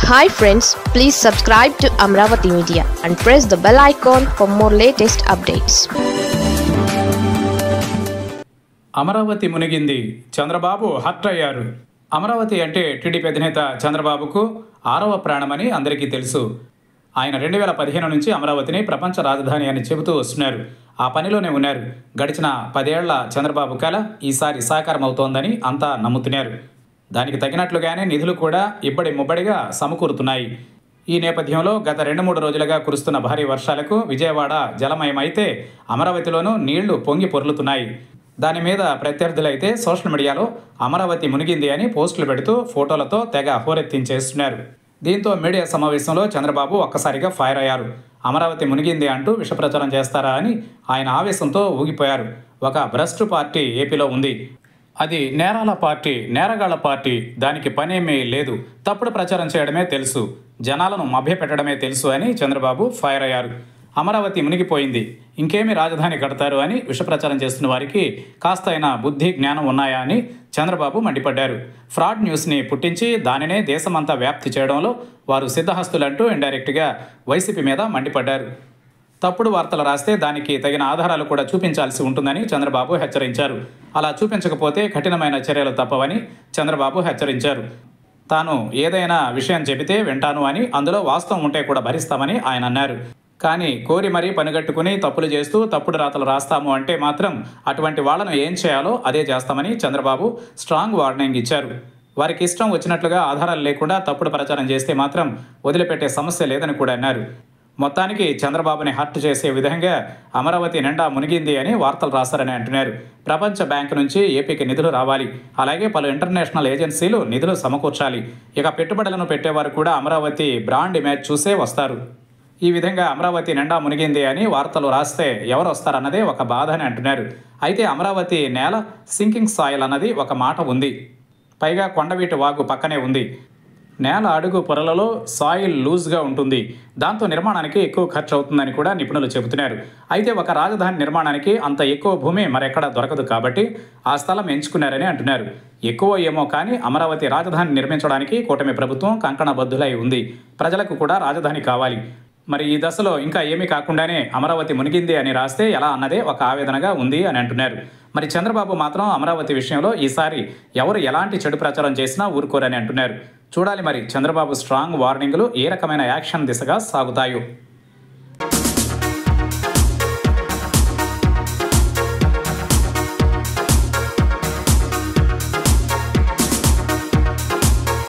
Hi friends, please subscribe to Amravati Media and press the bell icon for more latest updates. Amaravati మునిగింది, Chandrababu hurt అయ్యారు. అమరావతి అంటే TDP అధినేత చంద్రబాబుకు ఆరవ ప్రాణమని అందరికీ తెలుసు. ఆయన 2015 నుంచి అమరావతిని ప్రపంచ రాజధాని అని చెబుతూ వస్తున్నారు. ఆ పనిలోనే ఉన్నారు. గడిచిన 10 ఏళ్ల చంద్రబాబు కల ఈసారి సాకారం అవుతోందని అంతా నమ్ముతున్నారు. దానికి తగినట్లుగానే నిధులు కూడా ఇబ్బడి ముబ్బడిగా సమకూరుతున్నాయి. ఈ నేపథ్యంలో గత 2-3 రోజులుగా కురుస్తున్న భారీ వర్షాలకు విజయవాడ జలమయమైతే అమరావతిలోనూ నీళ్లు పొంగి పొర్లుతున్నాయి. దాని మీద ప్రత్యర్థులైతే సోషల్ మీడియాలో అమరావతి మునిగింది అని పోస్టులు పెడుతూ ఫోటోలతో తెగ హోరెత్తించేస్తున్నారు. దీంతో మీడియా సమావేశంలో చంద్రబాబు ఒక్కసారిగా ఫైర్ అయ్యారు. అమరావతి మునిగింది అంటూ విషప్రచారం చేస్తారా అని ఆయన ఆవేశంతో ఊగిపోయారు. ఒక భ్రష్టు పార్టీ ఏపీలో ఉంది. అది నేరాల పార్టీ, నేరగాళ్ల పార్టీ. దానికి పనేమీ లేదు. తప్పుడు ప్రచారం చేయడమే తెలుసు, జనాలను మభ్యపెట్టడమే తెలుసు అని చంద్రబాబు ఫైర్ అయ్యారు. అమరావతి మునిగిపోయింది, ఇంకేమి రాజధాని కడతారు అని విషప్రచారం చేస్తున్న వారికి కాస్త అయినా బుద్ధి జ్ఞానం ఉన్నాయా అని చంద్రబాబు మండిపడ్డారు. ఫ్రాడ్ న్యూస్ని పుట్టించి దానినే దేశమంతా వ్యాప్తి చేయడంలో వారు సిద్ధహస్తులంటూ ఇండైరెక్ట్గా వైసీపీ మీద మండిపడ్డారు. తప్పుడు వార్తలు రాస్తే దానికి తగిన ఆధారాలు కూడా చూపించాల్సి ఉంటుందని చంద్రబాబు హెచ్చరించారు. అలా చూపించకపోతే కఠినమైన చర్యలు తప్పవని చంద్రబాబు హెచ్చరించారు. తాను ఏదైనా విషయం చెబితే వింటాను అని, అందులో వాస్తవం ఉంటే కూడా భరిస్తామని ఆయన అన్నారు. కానీ కోరి మరీ పనిగట్టుకుని తప్పులు చేస్తూ తప్పుడు రాతలు రాస్తాము అంటే మాత్రం అటువంటి వాళ్లను ఏం చేయాలో అదే చేస్తామని చంద్రబాబు స్ట్రాంగ్ వార్నింగ్ ఇచ్చారు. వారికి ఇష్టం వచ్చినట్లుగా ఆధారాలు లేకుండా తప్పుడు ప్రచారం చేస్తే మాత్రం వదిలిపెట్టే సమస్య లేదని కూడా అన్నారు. మొత్తానికి చంద్రబాబుని హర్ట్ చేసే విధంగా అమరావతి నిండా మునిగింది అని వార్తలు రాస్తారని అంటున్నారు. ప్రపంచ బ్యాంకు నుంచి ఏపీకి నిధులు రావాలి, అలాగే పలు ఇంటర్నేషనల్ ఏజెన్సీలు నిధులు సమకూర్చాలి. ఇక పెట్టుబడులను పెట్టేవారు కూడా అమరావతి బ్రాండ్ ఇమేజ్ చూసే వస్తారు. ఈ విధంగా అమరావతి నిండా మునిగింది అని వార్తలు రాస్తే ఎవరు వస్తారన్నదే ఒక బాధ అని అంటున్నారు. అయితే అమరావతి నేల సింకింగ్ సాయిల్ అన్నది ఒక మాట ఉంది. పైగా కొండవీటి వాగు పక్కనే ఉంది. నేల అడుగు పొరలలో సాయిల్ లూజ్గా ఉంటుంది. దాంతో నిర్మాణానికి ఎక్కువ ఖర్చు అవుతుందని కూడా నిపుణులు చెబుతున్నారు. అయితే ఒక రాజధాని నిర్మాణానికి అంత ఎక్కువ భూమి మరెక్కడా దొరకదు కాబట్టి ఆ స్థలం ఎంచుకున్నారని అంటున్నారు. ఎక్కువ ఏమో కానీ అమరావతి రాజధాని నిర్మించడానికి కూటమి ప్రభుత్వం కంకణబద్ధులై ఉంది. ప్రజలకు కూడా రాజధాని కావాలి. మరి ఈ దశలో ఇంకా ఏమీ కాకుండానే అమరావతి మునిగింది అని రాస్తే ఎలా అన్నదే ఒక ఆవేదనగా ఉంది అని అంటున్నారు. మరి చంద్రబాబు మాత్రం అమరావతి విషయంలో ఈసారి ఎవరు ఎలాంటి చెడు ప్రచారం చేసినా ఊరుకోరని అంటున్నారు. చూడాలి మరి చంద్రబాబు స్ట్రాంగ్ వార్నింగ్లు ఏ రకమైన యాక్షన్ దిశగా సాగుతాయో.